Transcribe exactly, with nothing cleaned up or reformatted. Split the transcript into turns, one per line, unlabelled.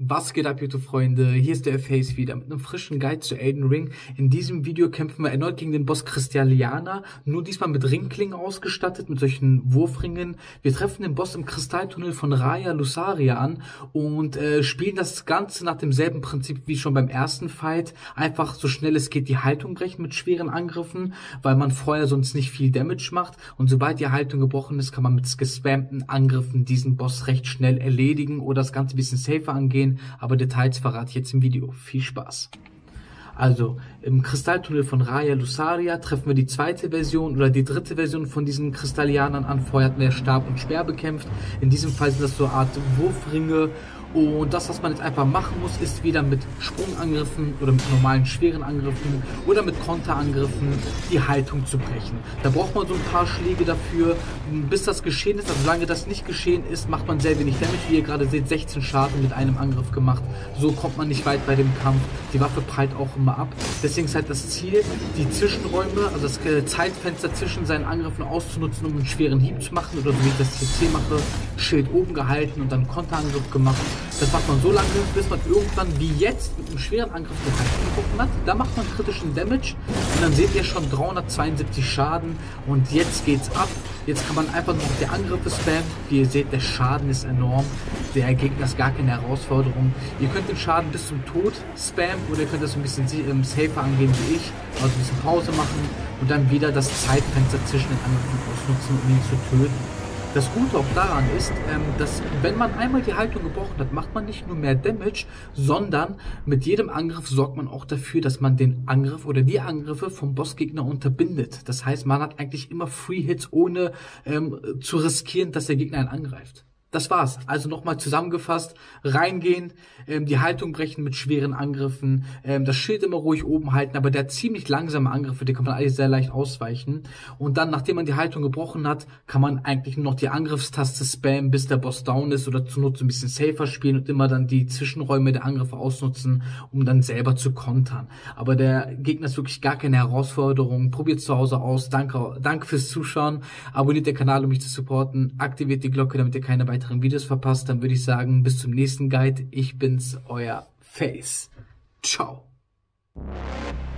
Was geht ab, YouTube-Freunde? Hier ist der Face wieder mit einem frischen Guide zu Elden Ring. In diesem Video kämpfen wir erneut gegen den Boss Kristallina, nur diesmal mit Ringklingen ausgestattet, mit solchen Wurfringen. Wir treffen den Boss im Kristalltunnel von Raya Lucaria an und äh, spielen das Ganze nach demselben Prinzip wie schon beim ersten Fight. Einfach so schnell es geht die Haltung brechen mit schweren Angriffen, weil man vorher sonst nicht viel Damage macht. Und sobald die Haltung gebrochen ist, kann man mit gespammten Angriffen diesen Boss recht schnell erledigen oder das Ganze ein bisschen safer angehen. Aber Details verrate ich jetzt im Video. Viel Spaß. Also, im Kristalltunnel von Raya Lucaria treffen wir die zweite Version oder die dritte Version von diesen Kristallianern an. Vorher hatten wir Stab und Speer bekämpft. In diesem Fall sind das so eine Art Wurfringe. Und das, was man jetzt einfach machen muss, ist wieder mit Sprungangriffen oder mit normalen schweren Angriffen oder mit Konterangriffen die Haltung zu brechen. Da braucht man so ein paar Schläge dafür, bis das geschehen ist. Also solange das nicht geschehen ist, macht man sehr wenig Damage. Wie ihr gerade seht, sechzehn Schaden mit einem Angriff gemacht. So kommt man nicht weit bei dem Kampf. Die Waffe prallt auch immer ab. Deswegen ist halt das Ziel, die Zwischenräume, also das Zeitfenster zwischen seinen Angriffen auszunutzen, um einen schweren Hieb zu machen. Oder so wie ich das jetzt hier mache, Schild oben gehalten und dann Konterangriff gemacht. Das macht man so lange, bis man irgendwann wie jetzt mit einem schweren Angriff die Haltung gebrochen hat. Da macht man kritischen Damage und dann seht ihr schon dreihundertzweiundsiebzig Schaden und jetzt geht's ab. Jetzt kann man einfach nur noch die Angriffe spammen. Wie ihr seht, der Schaden ist enorm. Der Gegner ist gar keine Herausforderung. Ihr könnt den Schaden bis zum Tod spammen oder ihr könnt das ein bisschen ähm, safer angehen wie ich. Also ein bisschen Pause machen und dann wieder das Zeitfenster zwischen den Angriffen ausnutzen, um ihn zu töten. Das Gute auch daran ist, ähm, dass wenn man einmal die Haltung gebrochen hat, macht man nicht nur mehr Damage, sondern mit jedem Angriff sorgt man auch dafür, dass man den Angriff oder die Angriffe vom Bossgegner unterbindet. Das heißt, man hat eigentlich immer Free Hits, ohne ähm, zu riskieren, dass der Gegner einen angreift. Das war's. Also nochmal zusammengefasst, reingehen, ähm, die Haltung brechen mit schweren Angriffen, ähm, das Schild immer ruhig oben halten, aber der hat ziemlich langsame Angriffe, die kann man eigentlich sehr leicht ausweichen. Und dann, nachdem man die Haltung gebrochen hat, kann man eigentlich nur noch die Angriffstaste spammen, bis der Boss down ist oder zur Not so ein bisschen safer spielen und immer dann die Zwischenräume der Angriffe ausnutzen, um dann selber zu kontern. Aber der Gegner ist wirklich gar keine Herausforderung. Probiert es zu Hause aus. Danke, danke fürs Zuschauen. Abonniert den Kanal, um mich zu supporten. Aktiviert die Glocke, damit ihr keine weiteren Videos verpasst. Dann würde ich sagen, bis zum nächsten Guide. Ich bin's, euer Face. Ciao.